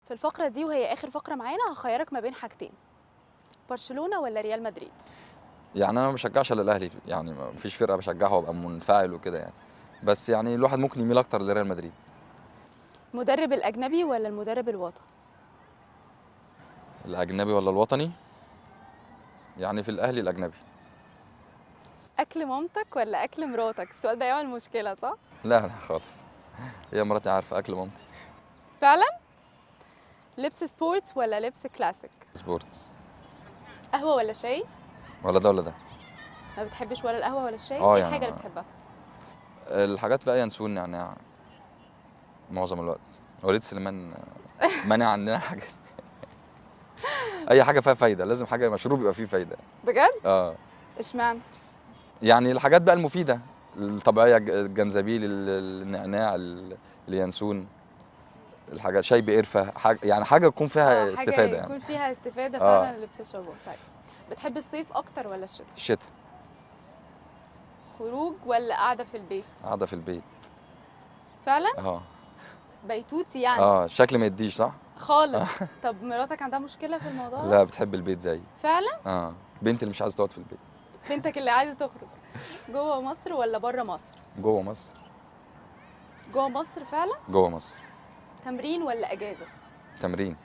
في الفقرة دي وهي آخر فقرة معانا هخيرك ما بين حاجتين، برشلونة ولا ريال مدريد؟ يعني انا ما بشجعش الا الاهلي، يعني ما فيش فرقه بشجعها وابقى منفعل وكده يعني. بس يعني الواحد ممكن يميل اكتر لريال مدريد. المدرب الأجنبي ولا المدرب الوطني؟ الاجنبي ولا الوطني؟ يعني في الاهلي الاجنبي. أكل مامتك ولا أكل مراتك؟ السؤال ده يعمل مشكلة صح؟ لا لا خالص، هي مراتي عارفه اكل مامتي. فعلا؟ لبس سبورتس ولا لبس كلاسيك؟ سبورتس. قهوة ولا شاي؟ ولا ده ولا ده. ما بتحبش ولا القهوة ولا الشاي؟ اه إيه يعني الحاجة اللي بتحبها؟ الحاجات بقى ينسون نعناع معظم الوقت. وليد سليمان مانع عننا حاجات. اي حاجه فيها فايده، لازم حاجه مشروب يبقى فيه فايده. بجد؟ اه اشمعنى؟ يعني الحاجات بقى المفيده الطبيعيه، الجنزبيل، النعناع، اليانسون، الحاجات شاي بقرفه، حاجه يعني حاجه تكون فيها حاجة استفاده يعني. يكون فيها استفادة اه فعلا اللي بتشربه. طيب بتحب الصيف أكتر ولا الشتاء؟ الشتاء. خروج ولا قاعدة في البيت؟ قاعده في البيت. فعلا؟ اه بيتوتي يعني؟ اه شكل ما يديش صح. خالص. طب مراتك عندها مشكلة في الموضوع ده؟ لا بتحب البيت زي. فعلا؟ اه بنتي اللي مش عايزه تقعد في البيت. بنتك اللي عايزة تخرج. جوه مصر ولا بره مصر؟ جوه مصر. جوه مصر فعلا؟ جوه مصر. تمرين ولا أجازة؟ تمرين.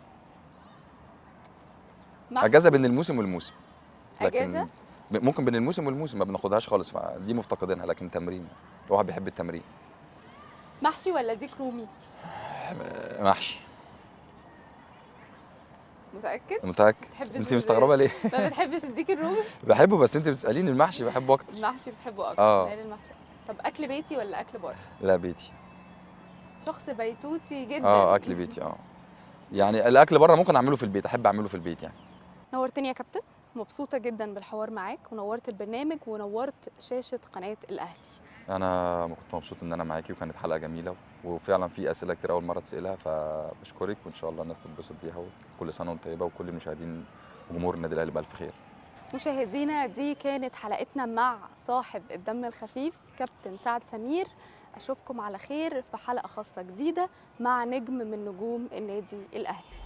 محشي؟ اجازه بين الموسم والموسم. أجازة؟ لكن ممكن بين الموسم والموسم ما بناخدهاش خالص، فدي مفتقدينها، لكن تمرين الواحد بيحب التمرين. محشي ولا ديك رومي؟ محشي. متأكد؟ متأكد. بتحبش انت مستغربه ليه؟ ما بتحبش الديك الرومي؟ بحبه، بس انت بتساليني المحشي بحبه اكتر. المحشي بتحبه أكتر. اه مايل المحشي. طب أكل بيتي ولا أكل بره؟ لا بيتي. شخص بيتوتي جدا. اه اكل بيتي اه. يعني الاكل بره ممكن اعمله في البيت، احب اعمله في البيت يعني. نورتني يا كابتن، مبسوطة جدا بالحوار معاك ونورت البرنامج ونورت شاشة قناة الأهلي. انا كنت مبسوط ان انا معاكي، وكانت حلقه جميله، وفعلا في اسئله كتير اول مره تسالها، فبشكرك، وان شاء الله الناس تتبسط بيها، وكل سنه وانت طيبه، وكل المشاهدين وجمهور النادي الاهلي بالف خير. مشاهدينا دي كانت حلقتنا مع صاحب الدم الخفيف كابتن سعد سمير. أشوفكم على خير في حلقة خاصة جديدة مع نجم من نجوم النادي الأهلي.